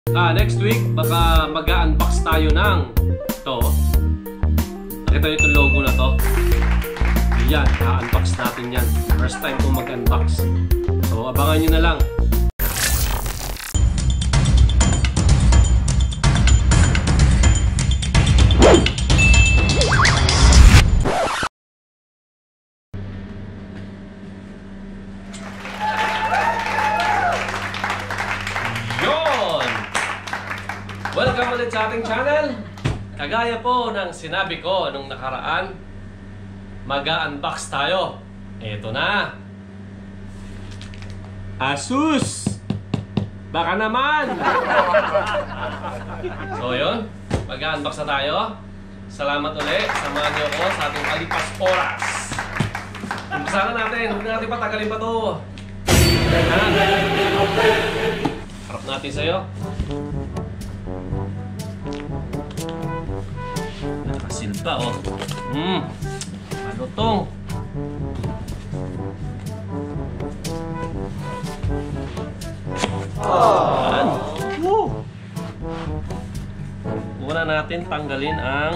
Next week, baka mag-unbox tayo ng ito. Nakita nyo itong logo na to? Yan, unbox natin yan. First time kong mag-unbox. So, abangan nyo na lang. Welcome ulit sa ating channel. Kagaya po ng sinabi ko nung nakaraan, mag-unbox tayo. Eto na, Asus! Baka naman! So yun, mag-unbox na tayo. Salamat ulit, samahan niyo ako sa ating alipas oras. Umpisa na natin, huwag na natin patagalin pa to. Harap natin sa'yo. Nakasilpa, oh. Ano tong? Una natin tanggalin ang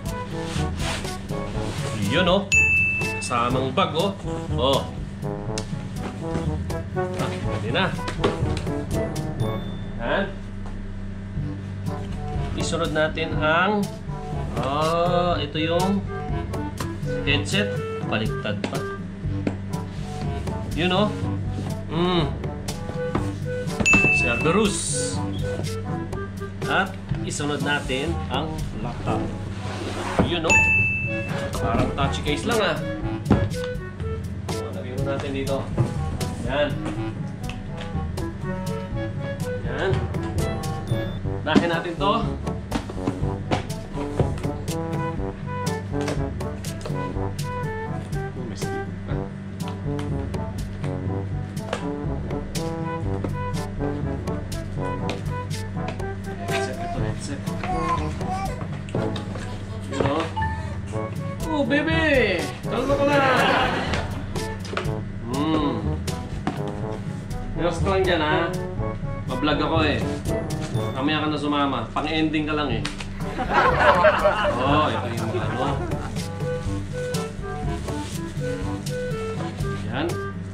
yun, oh. Kasamang bag, oh. Oh. Pwede na. Yan. Isunod natin ang ito yung headset. Baliktad pa. Yun, oh. Cerberus. At isunod natin ang laptop. Yun, oh. Parang touch case lang, ah. Lagyan natin dito. Yan. Yan. Dahin natin to. Oh, baby! Kalma ka na! Next lang dyan, ha? Mablog ako, eh. Kamaya ka na sumama. Pang-ending ka lang, eh. Oh, ito yung ano. Yan.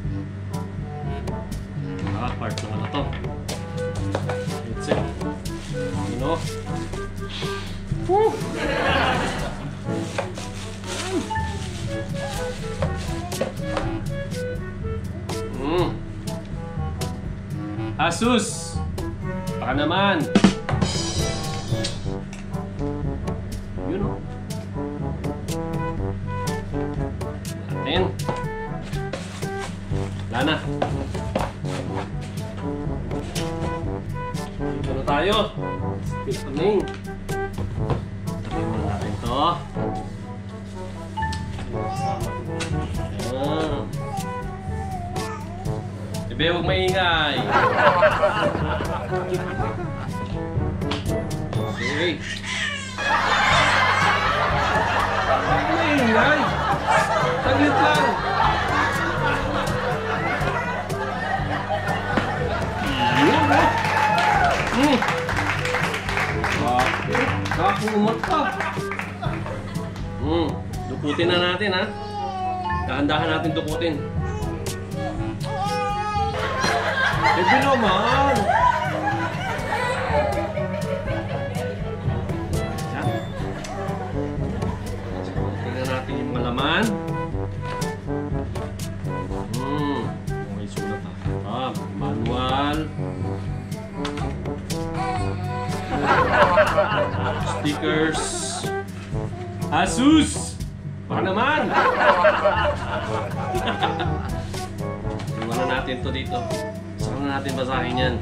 Part ng ano to. Headset. Ano? Woo! Asus! Baka naman! Yun, o. Natin. Wala na. Dito na tayo. Speed opening. Takin mo natin ito. Bebe, huwag maingay. Okay. Huwag maingay. Taglit lang. Kakumat pa. Duputin na natin, ha. Dahan-dahan natin duputin. Bebe naman! Yan. Tingnan natin yung malaman. May sulat, ha. Manual. Stickers. Asus! Baka naman! Iwan na natin to dito. Saan na natin basahin yan?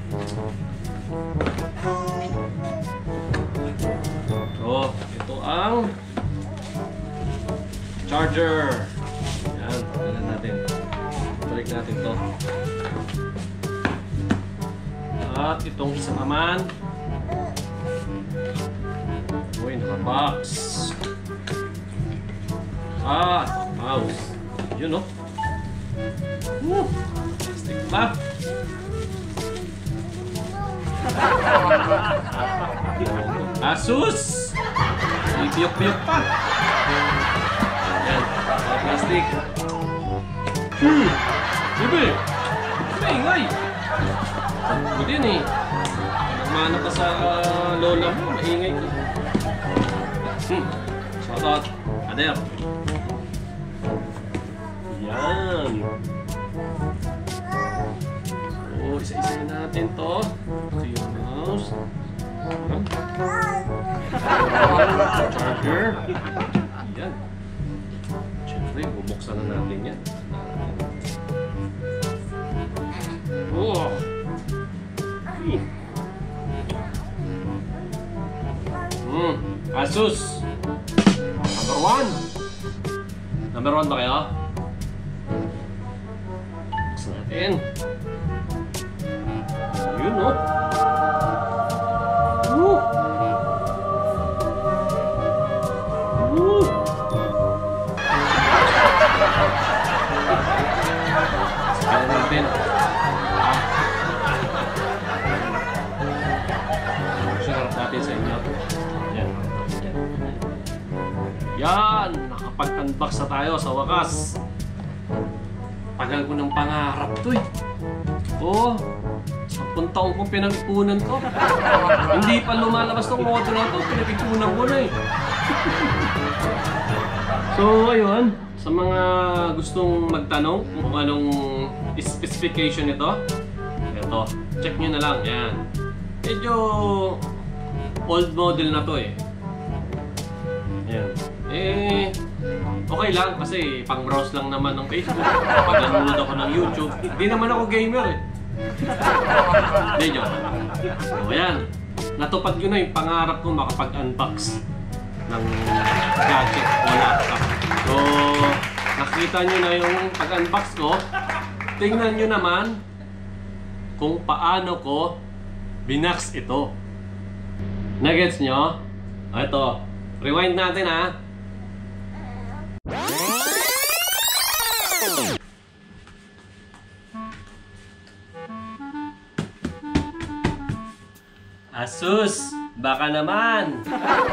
Oh, ito ang charger. Yan, tingnan natin. Balik natin to. At itong isa naman. Uy, naka-box. Mouse. Yun, oh. Stick pa. Asus! Ipiyok-piyok pa. Yan. Plastic. Bebe! Maingay! Good yun eh. Nagmana ka sa lola mo. Maingay ka. Shoutout. Ader. Yan. Oh, isa-isayin natin to. Ito yung mouse. Charger. Yan. Siyempre, bubuksan na natin yan. Oh. Asus. Number 1 ba kayo? Buksan natin. Yun, no? Woo! Woo! Sabihin natin. Share natin sa inyo. Yan. Yan! Nakapag-unbox na tayo sa wakas. Tagal ko ng pangarap to eh. Oo. 10 taong kong pinag-ipunan ko. Hindi pa lumalabas ng model na to. Pinag-ipunan ko na eh. So, ayun. Sa mga gustong magtanong kung anong specification nito, ito. Check nyo na lang. Yan. Medyo old model na to eh. Yan. Okay lang kasi pang-browse lang naman ng Facebook. Pag nanonood ako ng YouTube, hindi naman ako gamer eh. Hindi nyo. So ayan, natupad ko na yung pangarap ko makapag-unbox ng gadget o laptop. So, nakita nyo na yung pag-unbox ko. Tingnan nyo naman kung paano ko binax ito. Nagets nyo? Ito, rewind natin ha. Asus! Baka naman!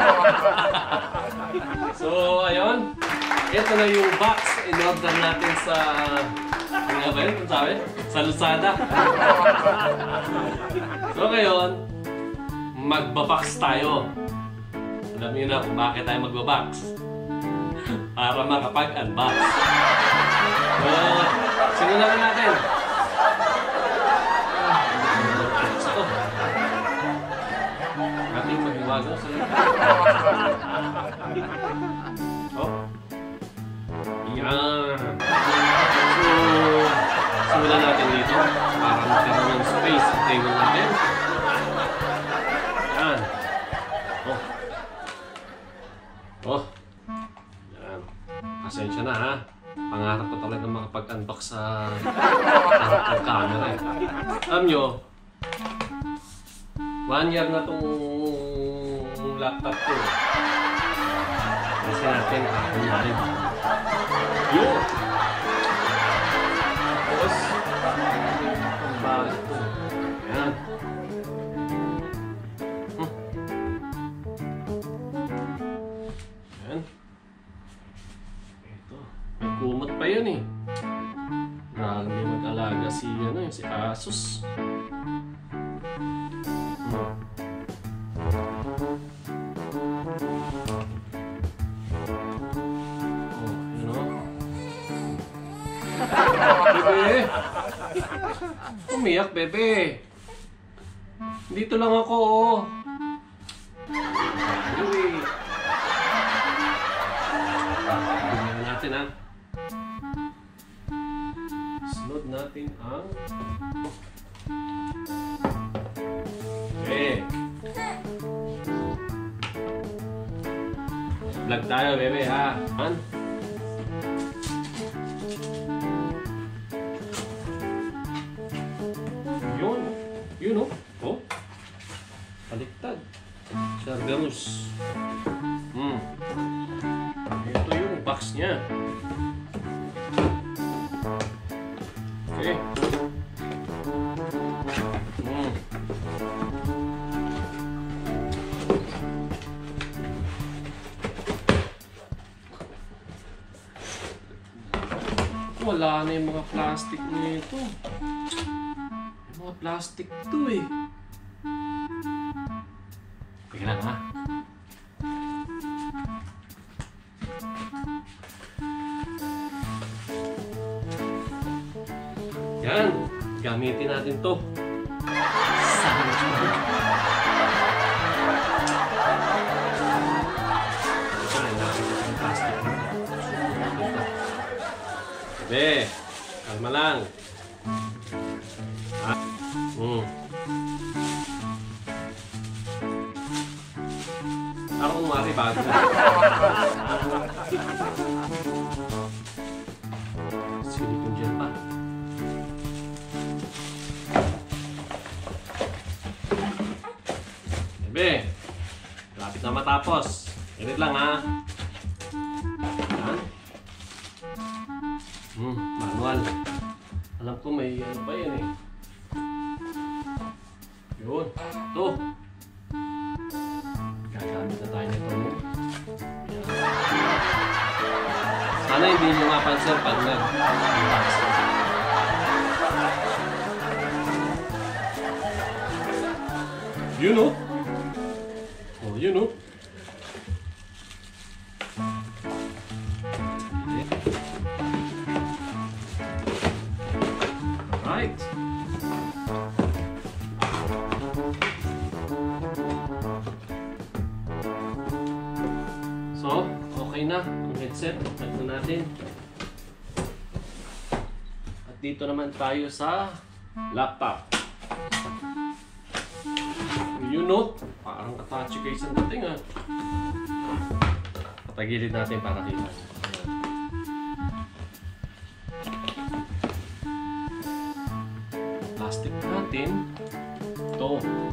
So, ayun. Ito na yung box in-order natin sa... Ano nga ba yun? Kung sabi? Sa Lazada. So, ngayon, magbabox tayo. Alam niyo na kung bakit tayo magbabox. Para makapag-unbox. So, simulan na natin. Ating maghiwago sa oh. Yan. So, simulan natin dito para magkaroon ng space sa table natin. Yan. Oh. Oh. Yan. Pasensya na ha. Pangarap ko talaga makapag-unbox sa harap ng camera eh. Alam nyo, 1 year na itong laptop ko. Kasi natin, kunyari. Yun! Tapos, ang bago ito. Ayan. Ayan. Ito. May kumot pa yun eh. Grabe mag-alaga si Asus. Bebe! Umiyak, bebe! Dito lang ako, oh! Bebe! Tingnan natin, ha? Sunod natin ang... Okay! Vlog tayo, bebe, ha? Yun, oh. Baliktad. Cerberus. Ito yung box niya. Okay. wala na yung mga plastic nito. Yung mga plastic to eh. Teka lang ha. Yan. Gamitin natin to. Sandwich bag. Be, kalma lang. Ako umari bago na. Silikon dyan pa. Be, lapit na matapos. Ganit lang ha. Manual. Alam ko may ano pa yan eh. Yun. Ito. Gagamit na tayo nito. Sana hindi nyo mapansin pag nag-unboxing. Yun o. Oh, yun o. Right. So, okay na ang headset. Open na natin. At dito naman tayo sa laptop. You note, parang katachi kayo sa dating ah. Patagilid natin para kita. Plastic natin. Ito.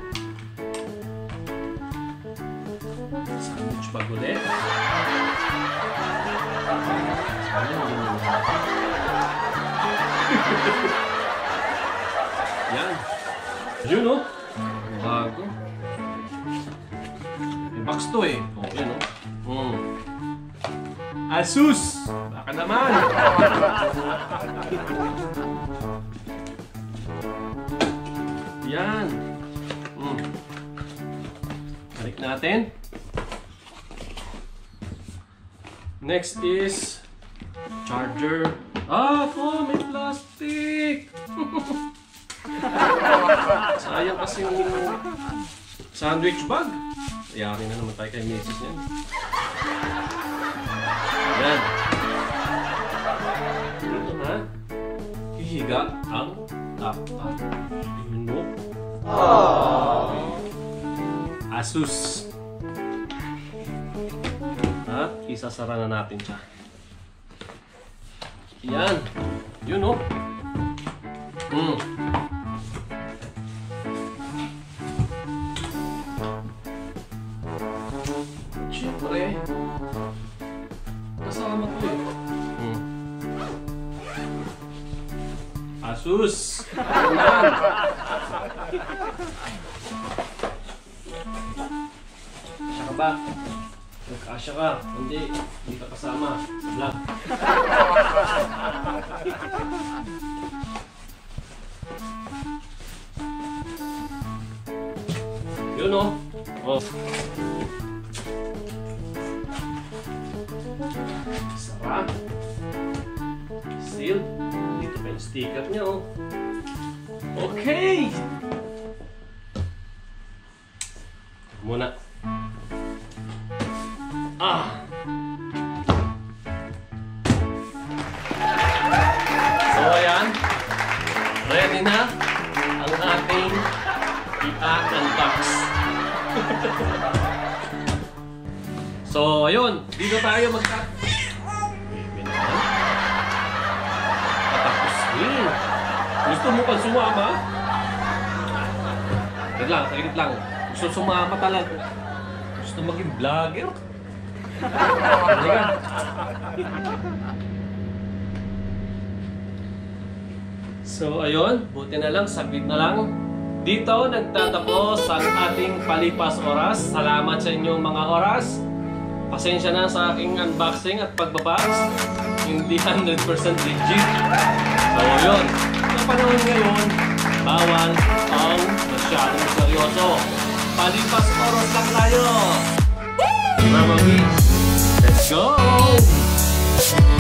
Sandwich bag ulit. Yan. Yun o. Bago. May box to eh. O, yan o. Asus! Baka naman! Yan. Balik natin. Next is charger. Ah, ito may plastic. Sayang kasi yung sandwich bag. Yari na naman tayo kay Mrs. yan. Yan. Dito na. Hihiga ang laptop. Asus. At isasara na natin siya. Yan. Yun o. Siyempre, kasama ko eh. Asus. Ayan. Asya ka ba? Nag-asya ka. Hindi ka kasama sa vlog. Yun o. Oh. Sara. Seal. Dito pa yung sticker niya o. Okay! Muna. So ayan, ready na ang ating i-unbox. So ayun, dito tayo Patapusin. Gusto mo pang sumama? Saglit lang. Gusto sumama talaga. Gusto maging vlogger? So ayun, buti na lang, saglit na lang. Dito nagtatapos ang ating palipas oras. Salamat sa inyong mga oras. Pasensya na sa aking unboxing at pagbabox. Hindi 100% legit. So yun, sa panahon ngayon, bawal ang masyadong seryoso. Palipas oras lang tayo. Mama, let's go!